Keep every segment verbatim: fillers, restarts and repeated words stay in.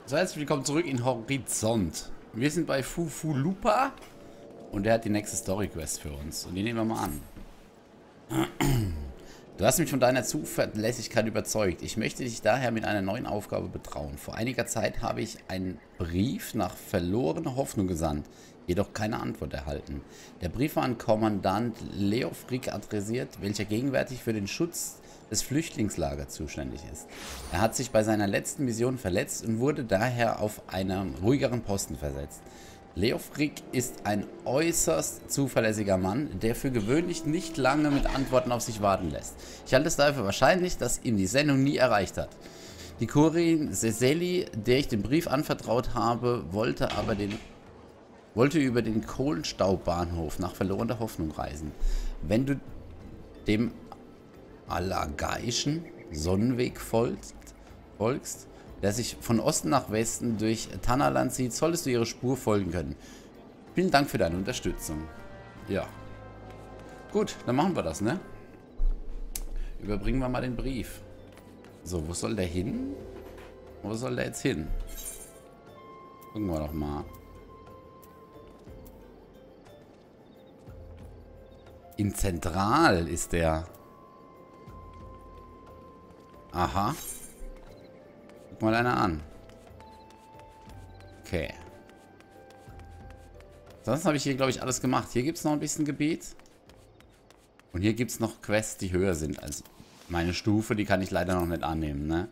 So, herzlich willkommen zurück in Horizont. Wir sind bei Fufulupa und der hat die nächste Story-Quest für uns. Und die nehmen wir mal an. Du hast mich von deiner Zuverlässigkeit überzeugt. Ich möchte dich daher mit einer neuen Aufgabe betrauen. Vor einiger Zeit habe ich einen Brief nach verlorener Hoffnung gesandt, jedoch keine Antwort erhalten. Der Brief war an Kommandant Leofric adressiert, welcher gegenwärtig für den Schutz des Flüchtlingslagers zuständig ist. Er hat sich bei seiner letzten Mission verletzt und wurde daher auf einen ruhigeren Posten versetzt. Leofric ist ein äußerst zuverlässiger Mann, der für gewöhnlich nicht lange mit Antworten auf sich warten lässt. Ich halte es daher für wahrscheinlich, dass ihn die Sendung nie erreicht hat. Die Kurin Seseli, der ich den Brief anvertraut habe, wollte aber den wollte über den Kohlenstaubbahnhof nach verlorener Hoffnung reisen. Wenn du dem Alagaischen Sonnenweg folgst, folgst, der sich von Osten nach Westen durch Tanaland zieht, solltest du ihre Spur folgen können. Vielen Dank für deine Unterstützung. Ja. Gut, dann machen wir das, ne? Überbringen wir mal den Brief. So, wo soll der hin? Wo soll der jetzt hin? Gucken wir doch mal. In Zentral ist der. Aha. Guck mal einer an. Okay. Sonst habe ich hier, glaube ich, alles gemacht. Hier gibt es noch ein bisschen Gebiet. Und hier gibt es noch Quests, die höher sind als meine Stufe. Die kann ich leider noch nicht annehmen, ne?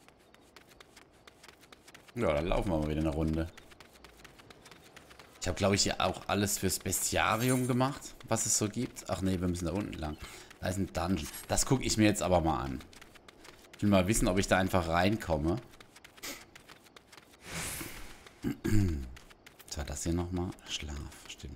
Ja, dann laufen wir mal wieder eine Runde. Ich habe, glaube ich, hier auch alles fürs Bestiarium gemacht, was es so gibt. Ach nee, wir müssen da unten lang. Da ist ein Dungeon. Das gucke ich mir jetzt aber mal an. Ich will mal wissen, ob ich da einfach reinkomme. Was war das hier nochmal? Schlaf, stimmt.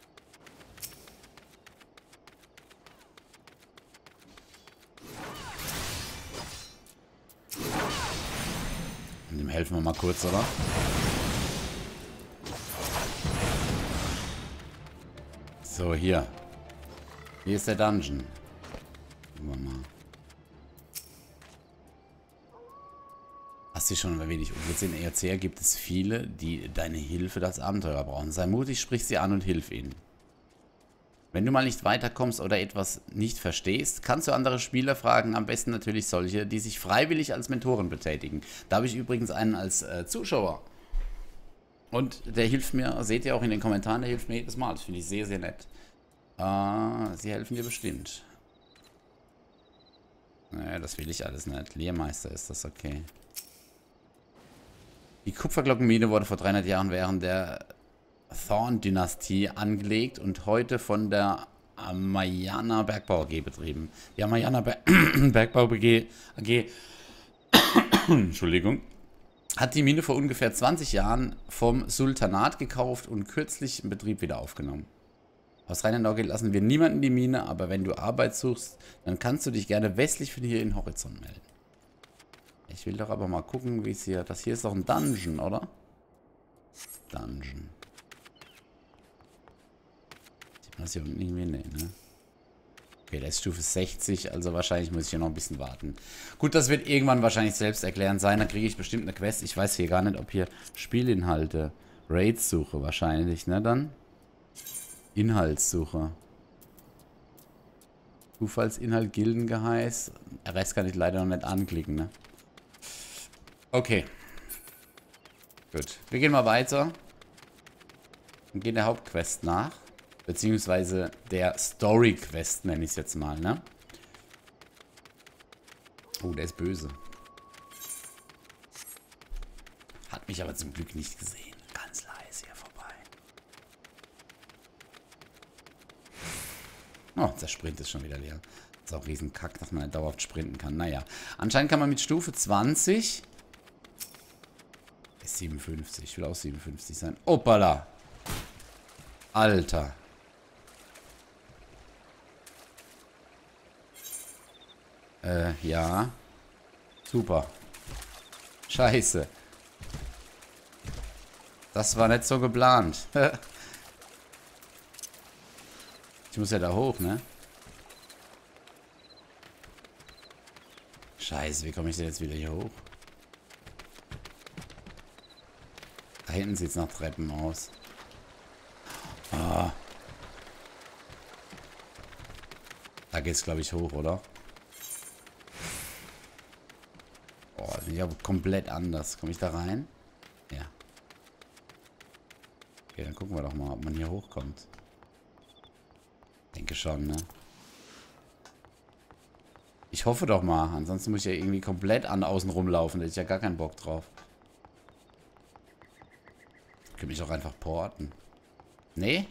Und dem helfen wir mal kurz, oder? So, hier. Hier ist der Dungeon. Gucken wir mal. Hast du schon erwähnt, jetzt in E R C gibt es viele, die deine Hilfe das Abenteuer brauchen. Sei mutig, sprich sie an und hilf ihnen. Wenn du mal nicht weiterkommst oder etwas nicht verstehst, kannst du andere Spieler fragen, am besten natürlich solche, die sich freiwillig als Mentoren betätigen. Da habe ich übrigens einen als äh, Zuschauer. Und der hilft mir, seht ihr auch in den Kommentaren, der hilft mir jedes Mal. Das finde ich sehr, sehr nett. Äh, sie helfen dir bestimmt. Naja, das will ich alles nicht. Lehrmeister ist das okay. Die Kupferglockenmine wurde vor dreihundert Jahren während der Thorn-Dynastie angelegt und heute von der Amayana Bergbau A G betrieben. Die Amayana Ber Bergbau A G, Entschuldigung, hat die Mine vor ungefähr zwanzig Jahren vom Sultanat gekauft und kürzlich in Betrieb wieder aufgenommen. Aus reiner Neugier lassen wir niemanden die Mine, aber wenn du Arbeit suchst, dann kannst du dich gerne westlich von hier in Horizont melden. Ich will doch aber mal gucken, wie es hier... Das hier ist doch ein Dungeon, oder? Dungeon. Sieht man das hier unten irgendwie? Nee, ne? Okay, der ist Stufe sechzig, also wahrscheinlich muss ich hier noch ein bisschen warten. Gut, das wird irgendwann wahrscheinlich selbsterklärend sein. Dann kriege ich bestimmt eine Quest. Ich weiß hier gar nicht, ob hier Spielinhalte... Raids-Suche wahrscheinlich, ne? Dann? Inhaltssuche. Zufallsinhalt, Gildengeheiß. Der Rest kann ich leider noch nicht anklicken, ne? Okay. Gut. Wir gehen mal weiter. Und gehen der Hauptquest nach. Beziehungsweise der Story-Quest, nenne ich es jetzt mal, ne? Oh, der ist böse. Hat mich aber zum Glück nicht gesehen. Ganz leise hier vorbei. Oh, der Sprint ist schon wieder leer. Das ist auch riesen Kack, dass man nicht dauerhaft sprinten kann. Naja. Anscheinend kann man mit Stufe zwanzig... Ist siebenundfünfzig. Ich will auch siebenundfünfzig sein. Opala. Alter. Äh, ja. Super. Scheiße. Das war nicht so geplant. Ich muss ja da hoch, ne? Scheiße, wie komme ich denn jetzt wieder hier hoch? hinten sieht es nach Treppen aus. Ah. Da geht es, glaube ich, hoch, oder? Oh, das ist ja komplett anders. Komme ich da rein? Ja. Okay, dann gucken wir doch mal, ob man hier hochkommt. Denke schon, ne? Ich hoffe doch mal. Ansonsten muss ich ja irgendwie komplett an außen rumlaufen. Da hätte ich ja gar keinen Bock drauf. Ich könnte mich auch einfach porten. Nee?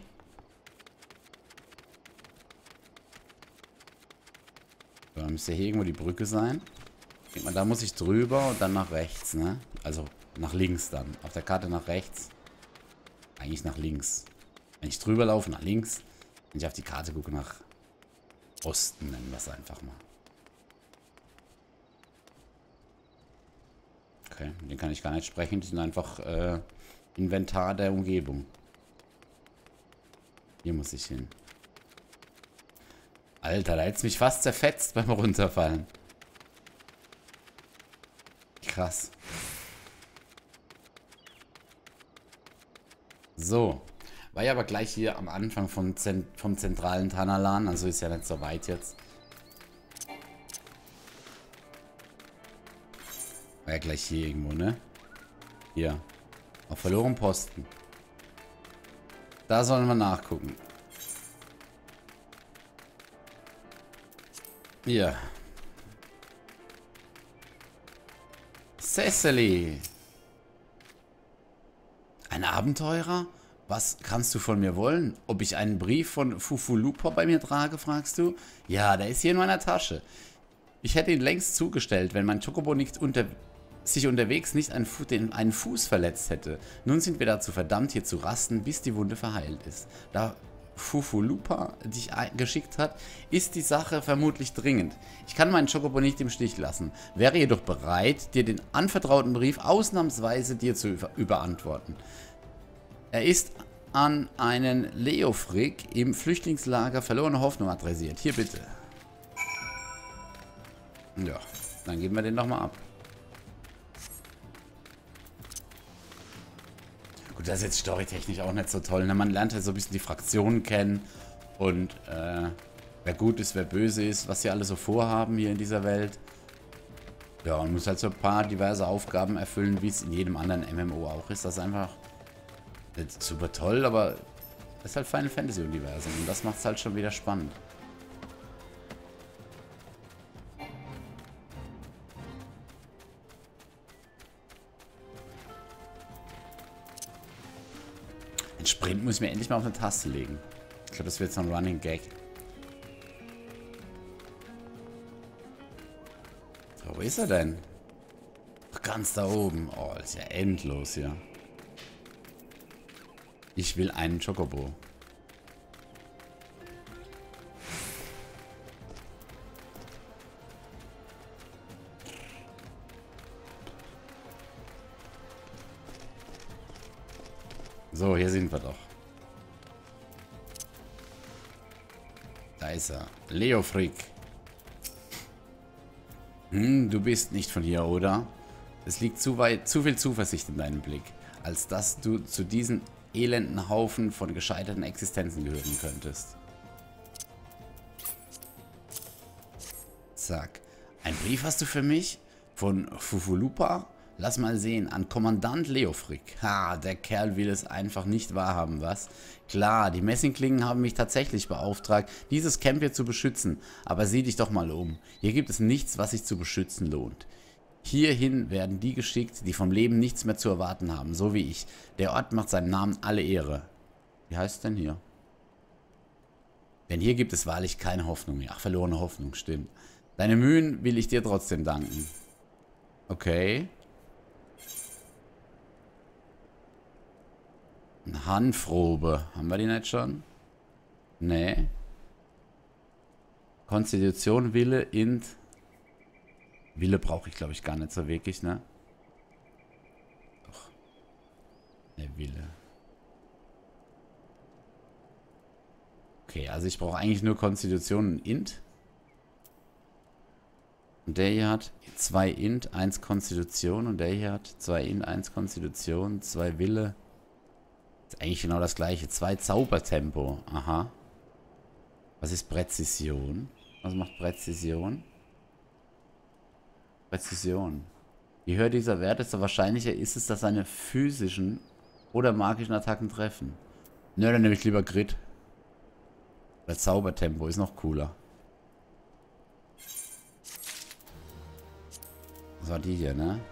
So, dann müsste hier irgendwo die Brücke sein. Ich denke mal, da muss ich drüber und dann nach rechts, ne? Also nach links dann. Auf der Karte nach rechts. Eigentlich nach links. Wenn ich drüber laufe, nach links. Wenn ich auf die Karte gucke, nach Osten, nennen wir es einfach mal. Okay, den kann ich gar nicht sprechen. Die sind einfach äh, Inventar der Umgebung. Hier muss ich hin. Alter, da hätte es mich fast zerfetzt beim Runterfallen. Krass. So. War ja aber gleich hier am Anfang vom, Zent vom zentralen Tanalan. Also ist ja nicht so weit jetzt. War ja gleich hier irgendwo, ne? Hier. Auf verlorenen Posten. Da sollen wir nachgucken. Hier. Cecily. Ein Abenteurer? Was kannst du von mir wollen? Ob ich einen Brief von Fufulupa bei mir trage, fragst du? Ja, der ist hier in meiner Tasche. Ich hätte ihn längst zugestellt, wenn mein Chocobo nicht unter sich unterwegs nicht einen, Fu den, einen Fuß verletzt hätte. Nun sind wir dazu verdammt, hier zu rasten, bis die Wunde verheilt ist. Da Fufulupa dich geschickt hat, ist die Sache vermutlich dringend. Ich kann meinen Chocobo nicht im Stich lassen, wäre jedoch bereit, dir den anvertrauten Brief ausnahmsweise dir zu überantworten. Er ist an einen Leofric im Flüchtlingslager Verlorene Hoffnung adressiert. Hier bitte. Ja, dann geben wir den nochmal ab. Gut, das ist jetzt storytechnisch auch nicht so toll. Ne? Man lernt halt so ein bisschen die Fraktionen kennen und äh, wer gut ist, wer böse ist, was sie alle so vorhaben hier in dieser Welt. Ja, und muss halt so ein paar diverse Aufgaben erfüllen, wie es in jedem anderen M M O auch ist. Das ist einfach nicht super toll, aber das ist halt Final Fantasy Universum und das macht es halt schon wieder spannend. Den Sprint muss ich mir endlich mal auf eine Taste legen. Ich glaube, das wird so ein Running Gag. So, wo ist er denn? Ach, ganz da oben. Oh, das ist ja endlos hier. Ich will einen Chocobo. So, hier sind wir doch. Da ist er. Leofric. Hm, du bist nicht von hier, oder? Es liegt zu weit, zu viel Zuversicht in deinem Blick, als dass du zu diesen elenden Haufen von gescheiterten Existenzen gehören könntest. Zack. Ein Brief hast du für mich? Von Fufulupa? Lass mal sehen, an Kommandant Leofric. Ha, der Kerl will es einfach nicht wahrhaben, was? Klar, die Messingklingen haben mich tatsächlich beauftragt, dieses Camp hier zu beschützen. Aber sieh dich doch mal um. Hier gibt es nichts, was sich zu beschützen lohnt. Hierhin werden die geschickt, die vom Leben nichts mehr zu erwarten haben, so wie ich. Der Ort macht seinem Namen alle Ehre. Wie heißt es denn hier? Denn hier gibt es wahrlich keine Hoffnung mehr. Ach, verlorene Hoffnung, stimmt. Deine Mühen will ich dir trotzdem danken. Okay. Eine Hanfrobe. Haben wir die nicht schon? Nee. Konstitution, Wille, Int. Wille brauche ich, glaube ich, gar nicht so wirklich, ne? Doch. Ne, Wille. Okay, also ich brauche eigentlich nur Konstitution und Int. Und der hier hat zwei Int, eins Konstitution. Und der hier hat zwei Int, eins Konstitution, zwei Wille. Ist eigentlich genau das gleiche. Zwei Zaubertempo. Aha. Was ist Präzision? Was macht Präzision? Präzision. Je höher dieser Wert, desto wahrscheinlicher ist es, dass seine physischen oder magischen Attacken treffen. Nö, dann nehme ich lieber Grit. Oder Zaubertempo ist noch cooler. Das war die hier, ne?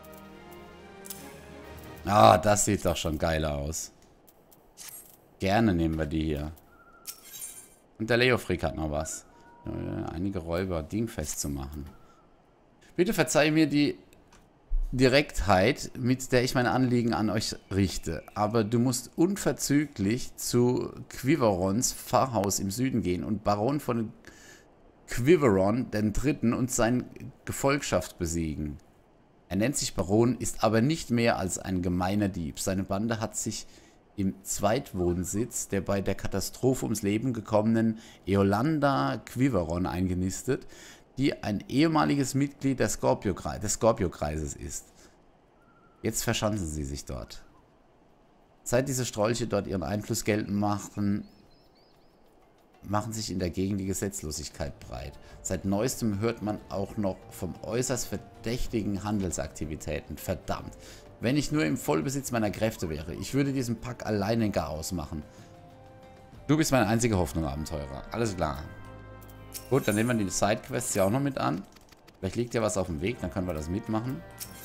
Ah, das sieht doch schon geiler aus. Gerne nehmen wir die hier. Und der Leofrick hat noch was. Einige Räuber dingfest zu machen. Bitte verzeih mir die Direktheit, mit der ich meine Anliegen an euch richte. Aber du musst unverzüglich zu Quiverons Pfarrhaus im Süden gehen und Baron von Quiveron den Dritten und seine Gefolgschaft besiegen. Er nennt sich Baron, ist aber nicht mehr als ein gemeiner Dieb. Seine Bande hat sich im Zweitwohnsitz der bei der Katastrophe ums Leben gekommenen Eolanda Quiveron eingenistet, die ein ehemaliges Mitglied der Scorpio-Kreis, des Scorpio-Kreises ist. Jetzt verschanzen sie sich dort. Seit diese Strolche dort ihren Einfluss geltend machen, machen sich in der Gegend die Gesetzlosigkeit breit. Seit neuestem hört man auch noch vom äußerst verdächtigen Handelsaktivitäten. Verdammt. Wenn ich nur im Vollbesitz meiner Kräfte wäre, ich würde diesen Pack alleine gar ausmachen. Du bist meine einzige Hoffnung, Abenteurer. Alles klar. Gut, dann nehmen wir die Sidequests ja auch noch mit an. Vielleicht liegt ja was auf dem Weg, dann können wir das mitmachen.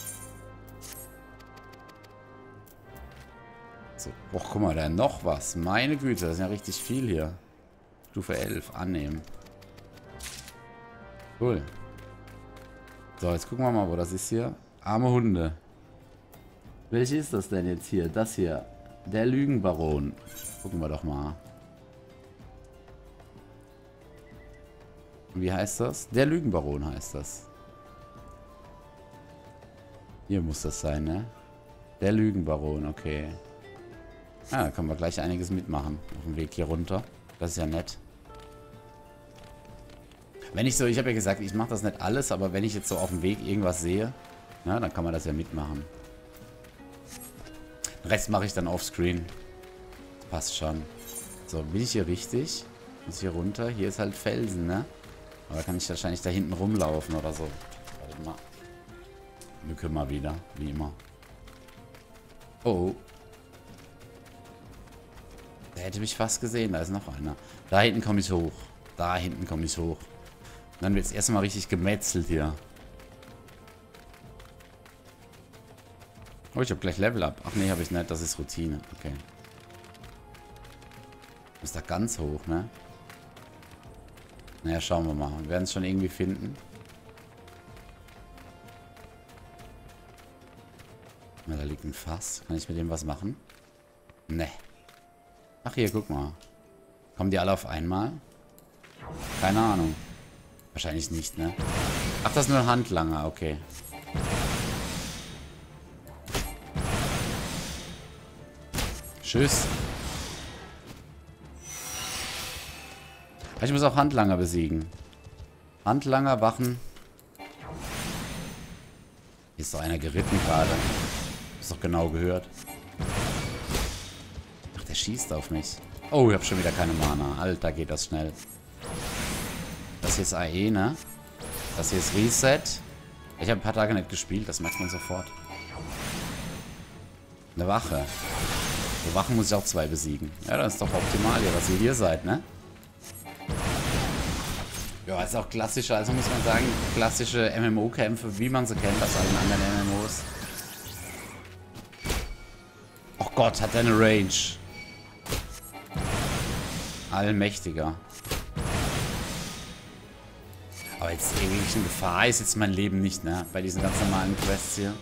So, oh, guck mal, da noch was. Meine Güte, das ist ja richtig viel hier. Stufe elf, annehmen. Cool. So, jetzt gucken wir mal, wo das ist hier. Arme Hunde. Welche ist das denn jetzt hier? Das hier. Der Lügenbaron. Gucken wir doch mal. Wie heißt das? Der Lügenbaron heißt das. Hier muss das sein, ne? Der Lügenbaron, okay. Ah, da können wir gleich einiges mitmachen. Auf dem Weg hier runter. Das ist ja nett. Wenn ich so, ich habe ja gesagt, ich mache das nicht alles, aber wenn ich jetzt so auf dem Weg irgendwas sehe, na, dann kann man das ja mitmachen. Den Rest mache ich dann offscreen. Passt schon. So, bin ich hier richtig? Muss hier runter? Hier ist halt Felsen, ne? Aber kann ich wahrscheinlich da hinten rumlaufen oder so. Warte mal. Mücke mal wieder, wie immer. Oh. Der hätte mich fast gesehen. Da ist noch einer. Da hinten komme ich hoch. Da hinten komme ich hoch. Und dann wird es erstmal richtig gemetzelt hier. Oh, ich habe gleich Level Up. Ach nee, habe ich nicht. Das ist Routine. Okay. Ist da ganz hoch, ne? Naja, schauen wir mal. Wir werden es schon irgendwie finden. Na, da liegt ein Fass. Kann ich mit dem was machen? Ne. Ach, hier, guck mal. Kommen die alle auf einmal? Keine Ahnung. Wahrscheinlich nicht, ne? Ach, das ist nur ein Handlanger. Okay. Tschüss. Ich muss auch Handlanger besiegen. Handlanger, Wachen. Hier ist doch einer geritten gerade. Hast doch genau gehört. Ach, der schießt auf mich. Oh, ich habe schon wieder keine Mana. Alter, geht das schnell. Das hier ist A E, ne? Das hier ist Reset. Ich habe ein paar Tage nicht gespielt, das merkt man sofort. Eine Wache. So Wachen muss ich auch zwei besiegen. Ja, das ist doch optimal hier, dass ihr hier seid, ne? Ja, ist auch klassischer, also muss man sagen, klassische M M O-Kämpfe, wie man sie kennt aus allen anderen M M Os. Oh Gott, hat der eine Range. Allmächtiger. Aber jetzt wirklich in Gefahr ist jetzt mein Leben nicht, ne? Bei diesen ganz normalen Quests hier.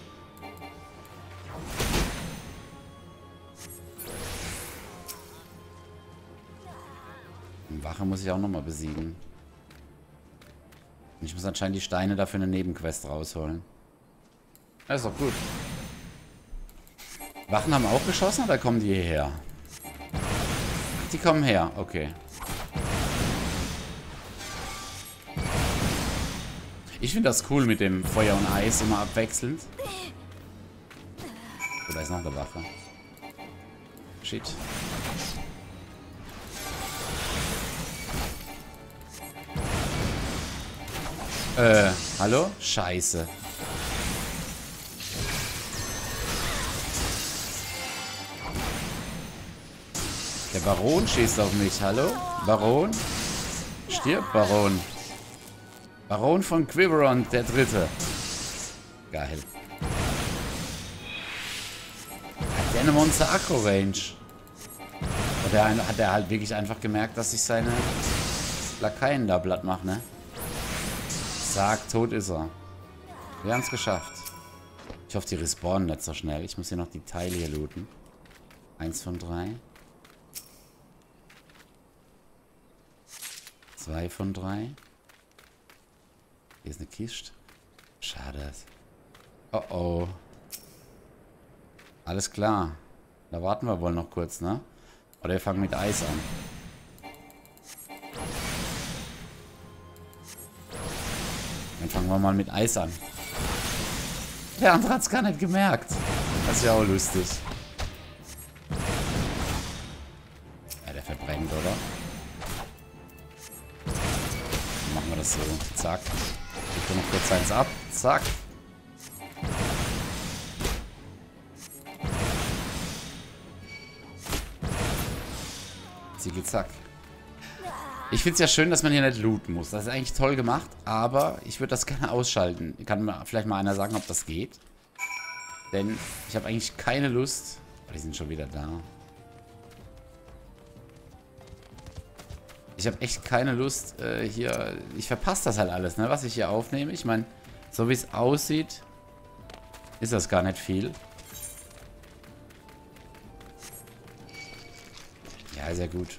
Die Wache muss ich auch nochmal besiegen. Und ich muss anscheinend die Steine dafür eine Nebenquest rausholen. Das ist doch gut. Wachen haben auch geschossen oder kommen die hierher? Die kommen her, okay. Ich finde das cool mit dem Feuer und Eis immer abwechselnd. Oh, da ist noch eine Wache. Shit. Äh, hallo? Scheiße. Der Baron schießt auf mich. Hallo? Baron? Stirb, Baron. Baron von Quiberon, der Dritte. Geil. Hat der eine Monster-Akro-Range? Oder hat er halt wirklich einfach gemerkt, dass ich seine Lakaien da platt mache, ne? Sag, tot ist er. Wir haben es geschafft. Ich hoffe, die respawnen nicht so schnell. Ich muss hier noch die Teile hier looten. Eins von drei. Zwei von drei. Hier ist eine Kiste. Schade. Oh oh. Alles klar. Da warten wir wohl noch kurz, ne? Oder wir fangen mit Eis an. Dann fangen wir mal mit Eis an. Der andere hat es gar nicht gemerkt. Das ist ja auch lustig. Ja, der verbrennt, oder? Dann machen wir das so. Zack. Ich tue noch kurz eins ab. Zack. Zicki zack. Ich finde es ja schön, dass man hier nicht looten muss. Das ist eigentlich toll gemacht, aber ich würde das gerne ausschalten. Kann mir vielleicht mal einer sagen, ob das geht? Denn ich habe eigentlich keine Lust. Oh, die sind schon wieder da. Ich habe echt keine Lust äh, hier. Ich verpasse das halt alles, ne, was ich hier aufnehme. Ich meine, so wie es aussieht, ist das gar nicht viel. Ja, sehr gut.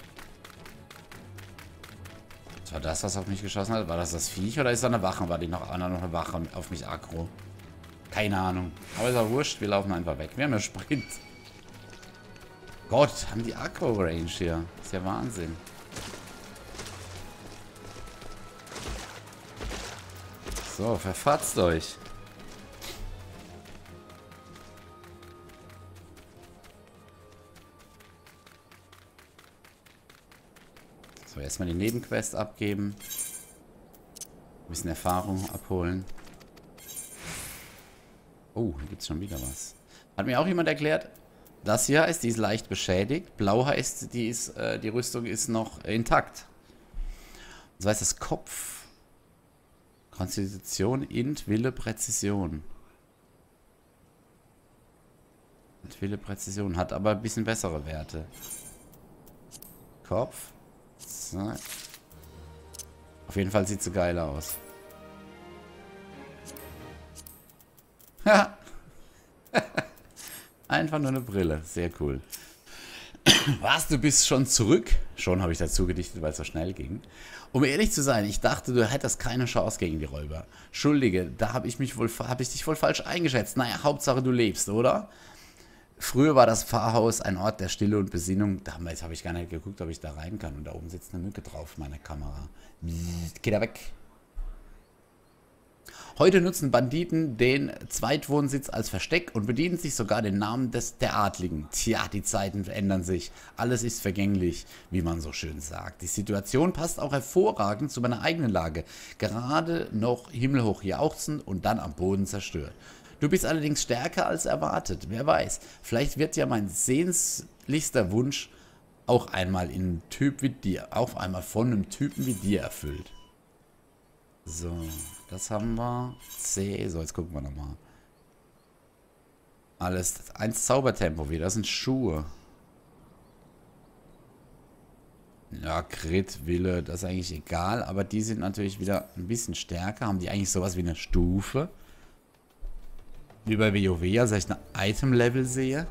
War das, was auf mich geschossen hat? War das das Viech oder ist da eine Wache? War die noch, noch eine Wache auf mich aggro? Keine Ahnung. Aber ist auch wurscht. Wir laufen einfach weg. Wir haben ja Sprint. Gott, haben die Aggro-Range hier. Das ist ja Wahnsinn. So, verfatzt euch. So, erstmal die Nebenquest abgeben. Ein bisschen Erfahrung abholen. Oh, hier gibt es schon wieder was. Hat mir auch jemand erklärt, das hier heißt, die ist leicht beschädigt. Blau heißt, die, ist, äh, die Rüstung ist noch intakt. Das heißt, das Kopf. Konstitution, Int, Wille, Präzision. Int, Wille, Präzision. Hat aber ein bisschen bessere Werte. Kopf. Zack. Auf jeden Fall sieht sie geil aus. Einfach nur eine Brille. Sehr cool. Was, du bist schon zurück? Schon habe ich dazu gedichtet, weil es so schnell ging. Um ehrlich zu sein, ich dachte, du hättest keine Chance gegen die Räuber. Entschuldige, da habe ich mich wohl, habe ich dich wohl falsch eingeschätzt. Naja, Hauptsache du lebst, oder? Früher war das Pfarrhaus ein Ort der Stille und Besinnung. Damals habe ich gar nicht geguckt, ob ich da rein kann. Und da oben sitzt eine Mücke drauf, meine Kamera. Geh da weg. Heute nutzen Banditen den Zweitwohnsitz als Versteck und bedienen sich sogar den Namen des, der Adligen. Tja, die Zeiten ändern sich. Alles ist vergänglich, wie man so schön sagt. Die Situation passt auch hervorragend zu meiner eigenen Lage. Gerade noch himmelhoch jauchzen und dann am Boden zerstört. Du bist allerdings stärker als erwartet. Wer weiß, vielleicht wird ja mein sehnlichster Wunsch auch einmal in einem Typ wie dir, auf einmal von einem Typen wie dir erfüllt. So, das haben wir. C. So, jetzt gucken wir nochmal. Alles. Eins Zaubertempo wieder. Das sind Schuhe. Ja, Crit, Wille, das ist eigentlich egal. Aber die sind natürlich wieder ein bisschen stärker. Haben die eigentlich sowas wie eine Stufe? Wie bei WoW, als ich ein Item-Level sehe.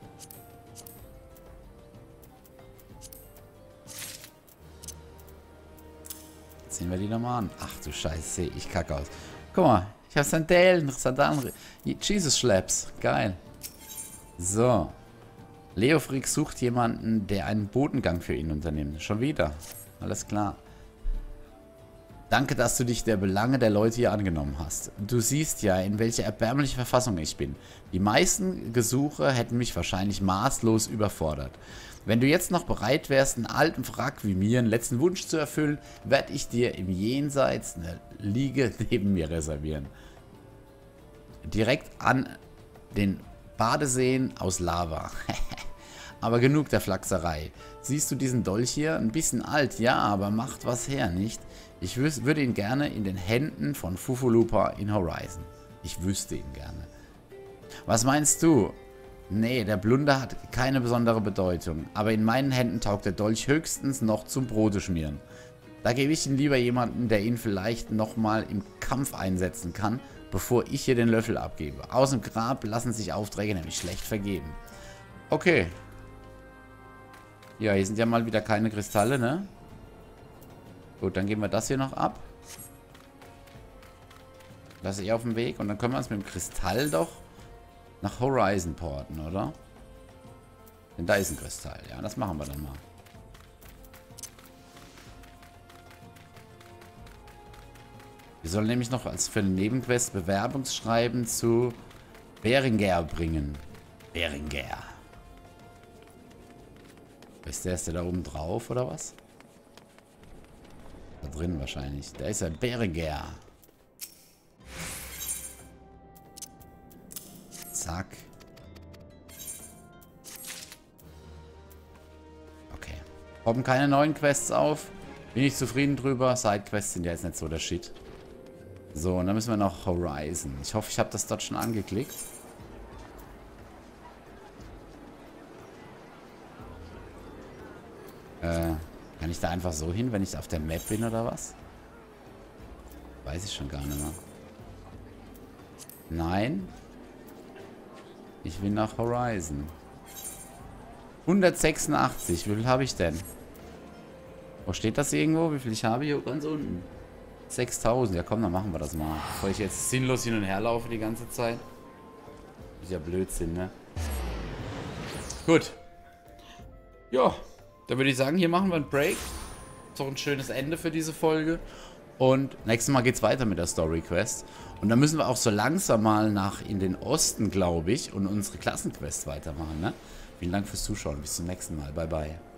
Sehen wir die nochmal an. Ach du Scheiße, sehe ich kacke aus. Guck mal, ich habe Sandalen, Sandalen. Jesus Schlaps, geil. So. Leofric sucht jemanden, der einen Bodengang für ihn unternimmt. Schon wieder. Alles klar. Danke, dass du dich der Belange der Leute hier angenommen hast. Du siehst ja, in welcher erbärmlichen Verfassung ich bin. Die meisten Gesuche hätten mich wahrscheinlich maßlos überfordert. Wenn du jetzt noch bereit wärst, einen alten Wrack wie mir einen letzten Wunsch zu erfüllen, werde ich dir im Jenseits eine Liege neben mir reservieren. Direkt an den Badeseen aus Lava. Aber genug der Flachserei. Siehst du diesen Dolch hier? Ein bisschen alt, ja, aber macht was her, nicht? Ich würde ihn gerne in den Händen von Fufulupa in Horizon. Ich wüsste ihn gerne. Was meinst du? Nee, der Blunder hat keine besondere Bedeutung. Aber in meinen Händen taugt der Dolch höchstens noch zum Brote schmieren. Da gebe ich ihn lieber jemanden, der ihn vielleicht nochmal im Kampf einsetzen kann, bevor ich hier den Löffel abgebe. Aus dem Grab lassen sich Aufträge nämlich schlecht vergeben. Okay. Ja, hier sind ja mal wieder keine Kristalle, ne? Gut, dann geben wir das hier noch ab. Lasse ich auf dem Weg. Und dann können wir uns mit dem Kristall doch nach Horizon porten, oder? Denn da ist ein Kristall. Ja, das machen wir dann mal. Wir sollen nämlich noch als für eine Nebenquest Bewerbungsschreiben zu Berengar bringen. Berengar. Ist der, ist der da oben drauf, oder was? Da drin wahrscheinlich. Da ist er, Berengar. Zack. Okay. Kommen keine neuen Quests auf. Bin ich zufrieden drüber. Sidequests sind ja jetzt nicht so der Shit. So, und dann müssen wir noch Horizon. Ich hoffe, ich habe das dort schon angeklickt. Äh, kann ich da einfach so hin, wenn ich auf der Map bin oder was? Weiß ich schon gar nicht mehr. Nein. Ich will nach Horizon. hundertsechsundachtzig. Wie viel habe ich denn? Wo steht das irgendwo? Wie viel ich habe? Hier ganz unten. sechstausend. Ja komm, dann machen wir das mal. Bevor ich jetzt sinnlos hin und her laufe die ganze Zeit. Ist ja Blödsinn, ne? Gut. Ja. Dann würde ich sagen, hier machen wir einen Break. Ist doch ein schönes Ende für diese Folge. Und nächstes Mal geht es weiter mit der Story Quest. Und dann müssen wir auch so langsam mal nach in den Osten, glaube ich, und unsere Klassenquest weitermachen. Ne? Vielen Dank fürs Zuschauen. Bis zum nächsten Mal. Bye, bye.